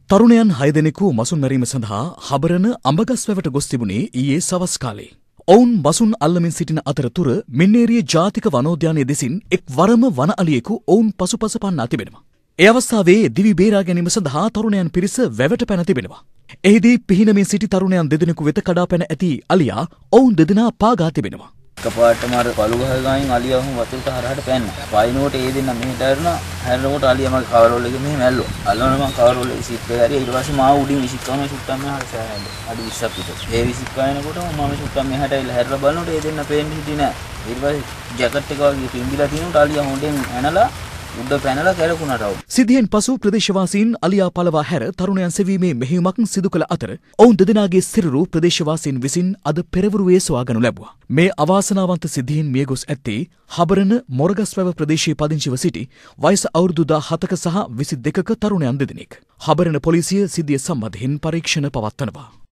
තරුණයන් 6 දෙනෙකු මසුන් මැරීම සඳහා හබරන අඹගස්වැවට ගොස් තිබුණේ ඊයේ සවස් කාලේ. ඔවුන් මසුන් අල්ලමින් සිටින අතරතුර මින්නේරිය ජාතික වනෝද්‍යානය දෙසින් එක් වරම වන අලියෙකු ඔවුන් පසුපස පන්නා තිබෙනවා. ඒ අවස්ථාවේ දිවි බේරා ගැනීම සඳහා තරුණයන් පිරිස වැවට පැන තිබෙනවා. එහිදී පිහිනමින් සිටි තරුණයන් දෙදෙනෙකු වෙත කඩා පැන ඇති අලියා ඔවුන් දෙදෙනා පාගා තිබෙනවා. කපාටම අර පළු ගහ ගාමින් අලියා වහම වතුරට හරහට පැන්නා. පයින්නකොට ඒ දෙන්න මෙහෙට ඇරුණා. හැරෙනකොට අලියා මගේ කවරෝල් එකේ මෙහෙම ඇල්ලුවා. අල්ලන මම කවරෝල් එකේ සිත් එකේ හරි ඊට පස්සේ මාව උඩින් විසික්කම සුට්ටම් මෙහාට සෑහෙන්න. අඩි 20ක් විතර. ඒ විසික්කනකොට මම සුට්ටම් මෙහාට ඇවිල්ලා හැරලා බලනකොට ඒ දෙන්න පේන්නේ හිටියේ නෑ. ඊට පස්සේ ජැකට් එක වගේ පිම්බිලා තිනුට අලියා හොඳින් ඇනලා උඩ පැනලා කැරකුණාට આવු. සිද්ධියෙන් පසු ප්‍රදේශවාසීන් අලියා පළවා හැර තරුණයන් සෙවීමේ මෙහෙයුමක් සිදු කළ අතර ඔවුන් දෙදෙනාගේ සිරුරු ප්‍රදේශවාසීන් විසින් අද පෙරවරුවේ සොයාගනු ලැබුවා. මේ අවාසනාවන්ත සිද්ධියෙන් මියගොස් ඇත්තේ හබරන මොරගස්වැව ප්‍රදේශයේ පදිංචිව සිටි වයස අවුරුදු 17ක සහ 22ක තරුණයන් දෙදෙනෙක්. හබරන පොලිසිය සිද්ධිය සම්බන්ධයෙන් පරීක්ෂණ පවත්වනවා.